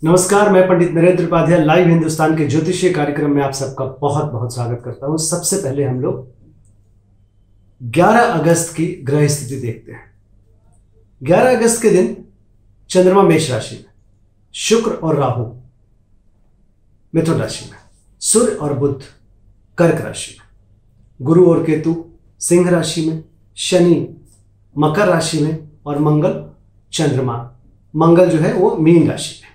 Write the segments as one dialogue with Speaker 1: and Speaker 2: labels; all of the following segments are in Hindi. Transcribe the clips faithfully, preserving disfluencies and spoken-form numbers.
Speaker 1: नमस्कार, मैं पंडित नरेंद्र उपाध्याय लाइव हिंदुस्तान के ज्योतिषीय कार्यक्रम में आप सबका बहुत बहुत स्वागत करता हूं। सबसे पहले हम लोग ग्यारह अगस्त की ग्रह स्थिति देखते हैं। ग्यारह अगस्त के दिन चंद्रमा मेष राशि में, शुक्र और राहु मिथुन राशि में, सूर्य और बुध कर्क राशि में, गुरु और केतु सिंह राशि में, शनि मकर राशि में और मंगल चंद्रमा मंगल जो है वो मीन राशि में।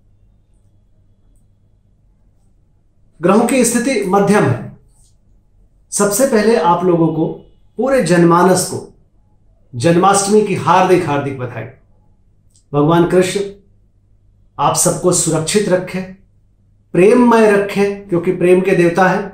Speaker 1: ग्रहों की स्थिति मध्यम है। सबसे पहले आप लोगों को पूरे जनमानस को जन्माष्टमी की हार्दिक हार्दिक बधाई। भगवान कृष्ण आप सबको सुरक्षित रखे, प्रेममय रखे, क्योंकि प्रेम के देवता हैं।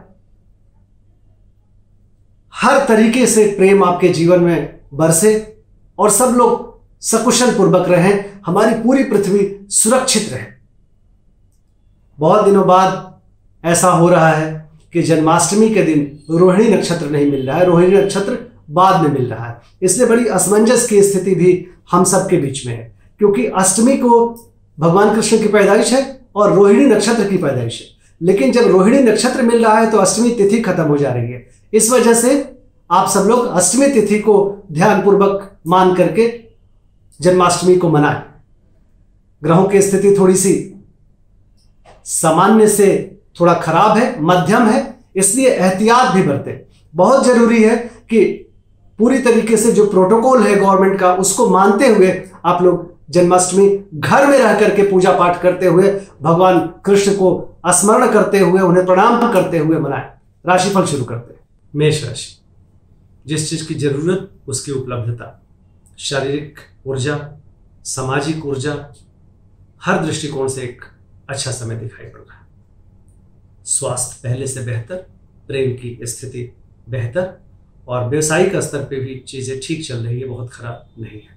Speaker 1: हर तरीके से प्रेम आपके जीवन में बरसे और सब लोग सकुशल पूर्वक रहें, हमारी पूरी पृथ्वी सुरक्षित रहे। बहुत दिनों बाद ऐसा हो रहा है कि जन्माष्टमी के दिन रोहिणी नक्षत्र नहीं मिल रहा है, रोहिणी नक्षत्र बाद में मिल रहा है। इसलिए बड़ी असमंजस की स्थिति भी हम सबके बीच में है, क्योंकि अष्टमी को भगवान कृष्ण की पैदाइश है और रोहिणी नक्षत्र की पैदाइश है। लेकिन जब रोहिणी नक्षत्र मिल रहा है तो अष्टमी तिथि खत्म हो जा रही है। इस वजह से आप सब लोग अष्टमी तिथि को ध्यानपूर्वक मान करके जन्माष्टमी को मनाएं। ग्रहों की स्थिति थोड़ी सी सामान्य से थोड़ा खराब है, मध्यम है, इसलिए एहतियात भी बरतें। बहुत जरूरी है कि पूरी तरीके से जो प्रोटोकॉल है गवर्नमेंट का उसको मानते हुए आप लोग जन्माष्टमी घर में रह करके पूजा पाठ करते हुए भगवान कृष्ण को स्मरण करते हुए उन्हें प्रणाम करते हुए मनाएं। राशिफल शुरू करते हैं। मेष राशि, जिस चीज की जरूरत उसकी उपलब्धता, शारीरिक ऊर्जा, सामाजिक ऊर्जा, हर दृष्टिकोण से एक अच्छा समय दिखाई पड़ रहा है। स्वास्थ्य पहले से बेहतर, प्रेम की स्थिति बेहतर और व्यवसायिक स्तर पे भी चीजें ठीक चल रही है, बहुत खराब नहीं है।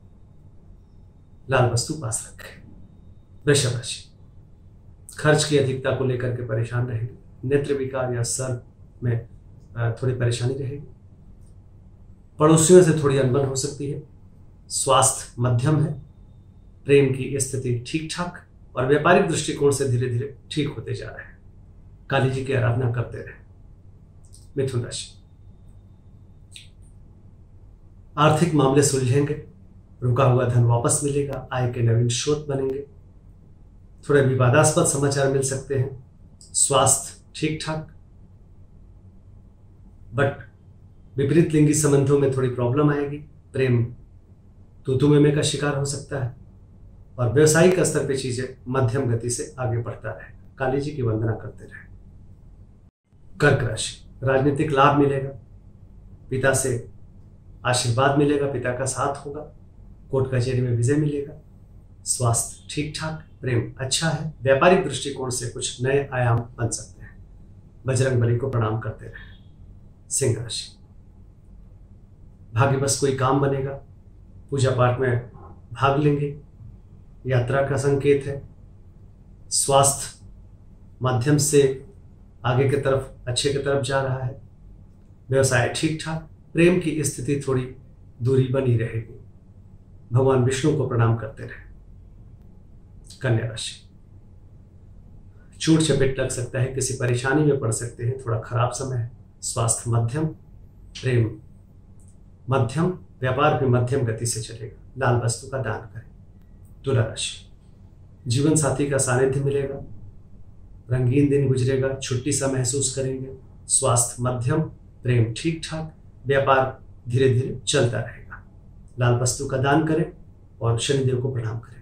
Speaker 1: लाल वस्तु पास रखें। वृषभ राशि, खर्च की अधिकता को लेकर के परेशान रहेंगे। नेत्र विकार या सर में थोड़ी परेशानी रहेगी। पड़ोसियों से थोड़ी अनबन हो सकती है। स्वास्थ्य मध्यम है, प्रेम की स्थिति ठीक ठाक और व्यापारिक दृष्टिकोण से धीरे धीरे ठीक होते जा रहे हैं। काली जी की आराधना करते रहे। मिथुन राशि, आर्थिक मामले सुलझेंगे, रुका हुआ धन वापस मिलेगा, आय के नवीन स्रोत बनेंगे। थोड़े विवादास्पद समाचार मिल सकते हैं। स्वास्थ्य ठीक ठाक, बट विपरीत लिंगी संबंधों में थोड़ी प्रॉब्लम आएगी। प्रेम तूतू में का शिकार हो सकता है और व्यवसायिक स्तर पे चीजें मध्यम गति से आगे बढ़ता रहे। काली जी की वंदना करते रहे। कर्क राशि, राजनीतिक लाभ मिलेगा, पिता से आशीर्वाद मिलेगा, पिता का साथ होगा, कोर्ट कचहरी में विजय मिलेगा। स्वास्थ्य ठीक ठाक, प्रेम अच्छा है, व्यापारिक दृष्टिकोण से कुछ नए आयाम बन सकते हैं। बजरंग बली को प्रणाम करते रहे। सिंह राशि, भाग्यवश कोई काम बनेगा, पूजा पाठ में भाग लेंगे, यात्रा का संकेत है। स्वास्थ्य मध्यम से आगे की तरफ अच्छे की तरफ जा रहा है। व्यवसाय ठीक ठाक, प्रेम की स्थिति थोड़ी दूरी बनी रहेगी। भगवान विष्णु को प्रणाम करते रहे। कन्या राशि, चोट चपेट लग सकता है, किसी परेशानी में पड़ सकते हैं, थोड़ा खराब समय है। स्वास्थ्य मध्यम, प्रेम मध्यम, व्यापार भी मध्यम गति से चलेगा। लाल वस्तु का दान करें। तुला राशि, जीवन साथी का सानिध्य मिलेगा, रंगीन दिन गुजरेगा, छुट्टी सा महसूस करेंगे। स्वास्थ्य मध्यम, प्रेम ठीक ठाक, व्यापार धीरे धीरे चलता रहेगा। लाल वस्तु का दान करें और शनिदेव को प्रणाम करें।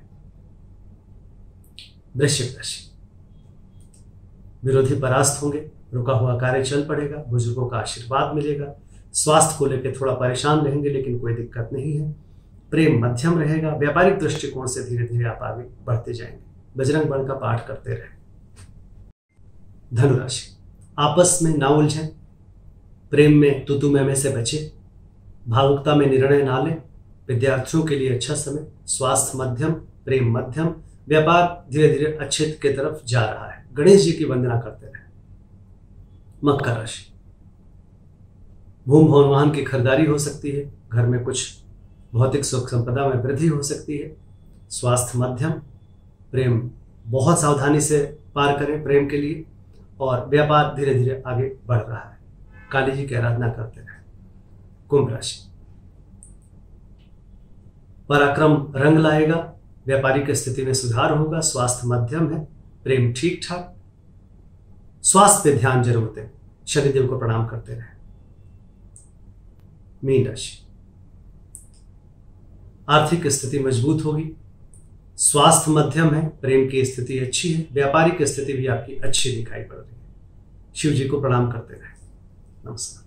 Speaker 1: वृश्चिक राशि, विरोधी परास्त होंगे, रुका हुआ कार्य चल पड़ेगा, बुजुर्गों का आशीर्वाद मिलेगा। स्वास्थ्य को लेकर थोड़ा परेशान रहेंगे, लेकिन कोई दिक्कत नहीं है। प्रेम मध्यम रहेगा, व्यापारिक दृष्टिकोण से धीरे धीरे आप आगे बढ़ते जाएंगे। बजरंग बल का पाठ करते रहें। धनुराशि, आपस में ना उलझें, प्रेम में तुतु मैमे से बचे, भावुकता में निर्णय ना लें। विद्यार्थियों के लिए अच्छा समय। स्वास्थ्य मध्यम, प्रेम मध्यम, व्यापार धीरे धीरे अच्छे की तरफ जा रहा है। गणेश जी की वंदना करते रहें। मकर राशि, भूम भवन वाहन की खरीदारी हो सकती है, घर में कुछ भौतिक सुख संपदा में वृद्धि हो सकती है। स्वास्थ्य मध्यम, प्रेम बहुत सावधानी से पार करें प्रेम के लिए, और व्यापार धीरे धीरे आगे बढ़ रहा है। काली जी की आराधना करते रहें। कुंभ राशि, पराक्रम रंग लाएगा, व्यापारिक स्थिति में सुधार होगा, स्वास्थ्य मध्यम है, प्रेम ठीक ठाक, स्वास्थ्य पे ध्यान जरूर दें, शनिदेव को प्रणाम करते रहें। मीन राशि, आर्थिक स्थिति मजबूत होगी, स्वास्थ्य मध्यम है, प्रेम की स्थिति अच्छी है, व्यापारिक स्थिति भी आपकी अच्छी दिखाई पड़ रही है। शिव जी को प्रणाम करते रहें। नमस्कार।